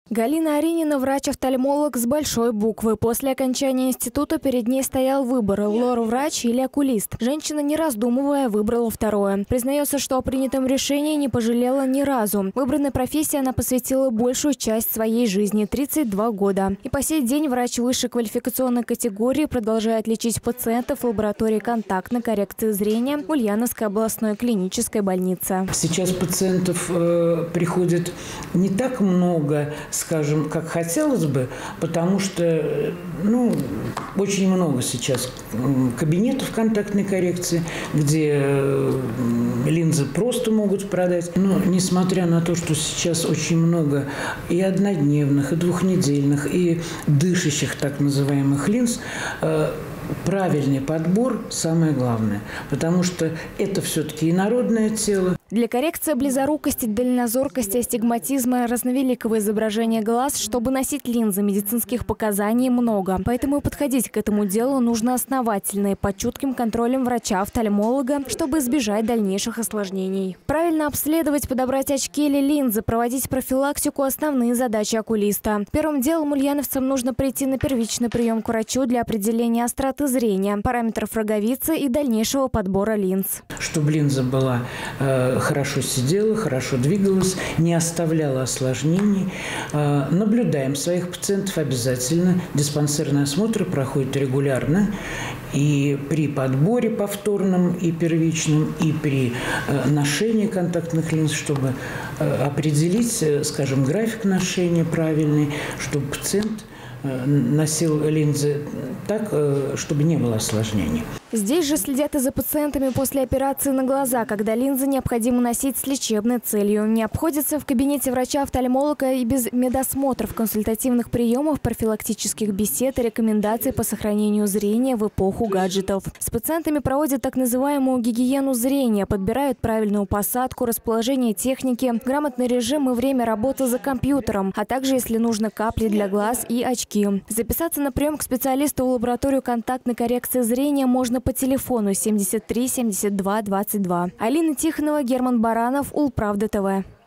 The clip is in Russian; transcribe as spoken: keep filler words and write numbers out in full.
Галина Аринина – врач-офтальмолог с большой буквы. После окончания института перед ней стоял выбор – лор-врач или окулист. Женщина, не раздумывая, выбрала второе. Признается, что о принятом решении не пожалела ни разу. Выбранной профессии она посвятила большую часть своей жизни – тридцать два года. И по сей день врач высшей квалификационной категории продолжает лечить пациентов в лаборатории контактной коррекции зрения Ульяновской областной клинической больницы. Сейчас пациентов э, приходит не так много, скажем, как хотелось бы, потому что ну, очень много сейчас кабинетов контактной коррекции, где линзы просто могут продать. Но несмотря на то, что сейчас очень много и однодневных, и двухнедельных, и дышащих так называемых линз, правильный подбор – самое главное, потому что это все-таки инородное тело. Для коррекции близорукости, дальнозоркости, астигматизма, разновеликого изображения глаз, чтобы носить линзы, медицинских показаний много. Поэтому и подходить к этому делу нужно основательно и под чутким контролем врача-офтальмолога, чтобы избежать дальнейших осложнений. Правильно обследовать, подобрать очки или линзы, проводить профилактику – основные задачи окулиста. Первым делом ульяновцам нужно прийти на первичный прием к врачу для определения остроты зрения, параметров роговицы и дальнейшего подбора линз. Чтобы линза была э, хорошо сидела, хорошо двигалась, не оставляла осложнений. Э, наблюдаем своих пациентов обязательно. Диспансерный осмотр проходит регулярно. И при подборе повторном и первичном, и при э, ношении контактных линз, чтобы э, определить, э, скажем, график ношения правильный, чтобы пациент носил линзы так, чтобы не было осложнений. Здесь же следят и за пациентами после операции на глаза, когда линзы необходимо носить с лечебной целью. Не обходится в кабинете врача-офтальмолога и без медосмотров, консультативных приемов, профилактических бесед и рекомендаций по сохранению зрения в эпоху гаджетов. С пациентами проводят так называемую гигиену зрения, подбирают правильную посадку, расположение техники, грамотный режим и время работы за компьютером, а также, если нужно, капли для глаз и очки. Записаться на прием к специалисту в лабораторию контактной коррекции зрения можно по телефону семьдесят три семьдесят два двадцать два. Алина Тихонова, Герман Баранов, Улправда ТВ.